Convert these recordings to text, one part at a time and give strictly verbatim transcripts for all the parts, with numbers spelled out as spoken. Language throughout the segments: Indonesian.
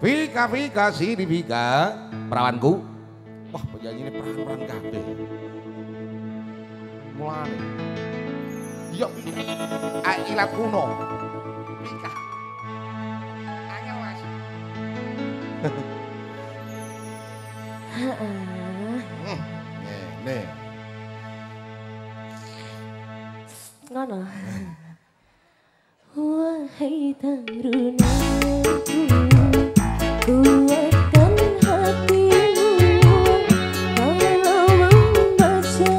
Vika Vika si di Vika perawanku. Wah penyanyi ini peran-peran kabeh. Mulane. Yo Vika. Ilat kuno. Vika. Angel Mas. Heeh. Nih. Ngono. Wahai tarunaku, kuatkan hatimu kalau membaca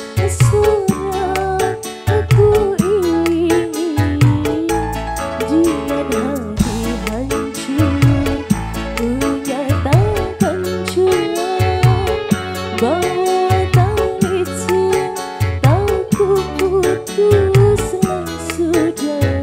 surat aku ini. Jangan hati hancur, ku nyatakan curang bahwa tali cintaku putuslah sudah.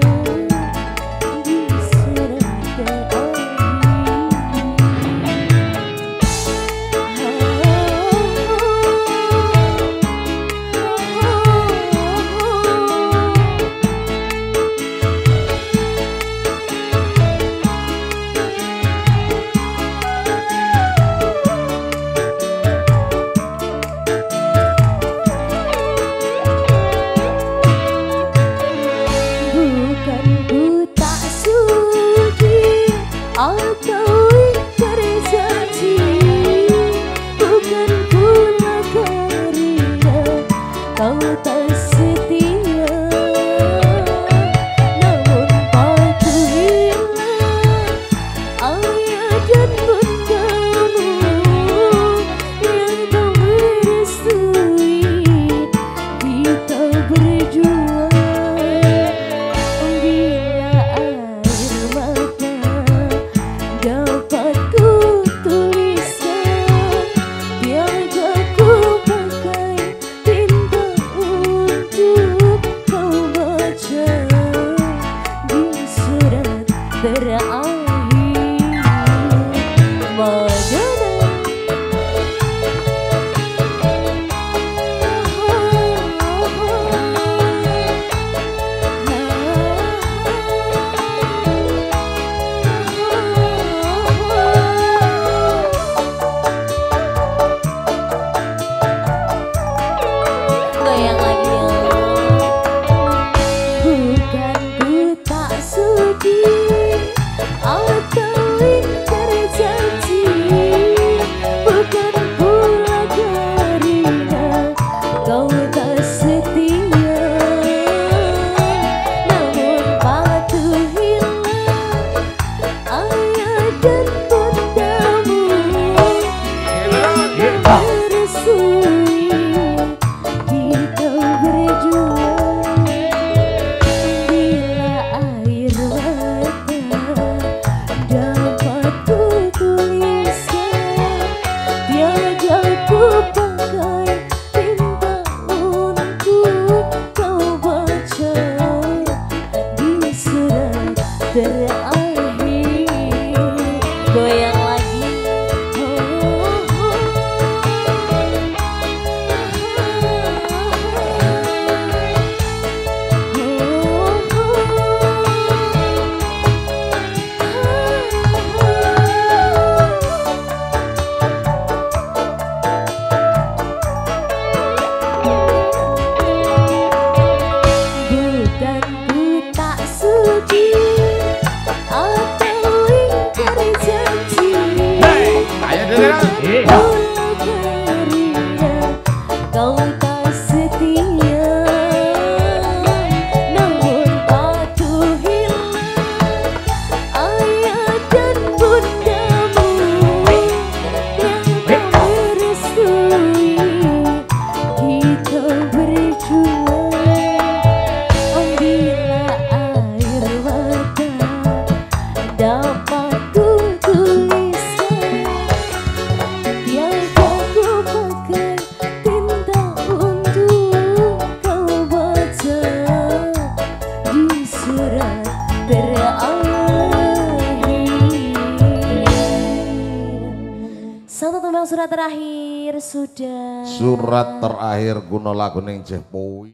Atau berjanji, bukan pula karena kau tak setia. Namun patuhilah ayah dan bundamu yang kau merestui kita berjuang. Dapat ku tuliskan, tiada ku pakai tinta untuk kau baca di surat terakhir. Madana. Goyang lagi. Bukan ku tak suci atau ingkar janji. Hey, ayo dengerin. Kau tak setia, namun patuhilah ayah dan bundamu yang kau merestui kita berjuang. Ambillah air mata, dapat ku tuliskan, tiada ku pakai tinta untuk kau baca di surat terakhir. Satu tembang surat terakhir sudah. Surat terakhir guna lagu ning Jeh Powi.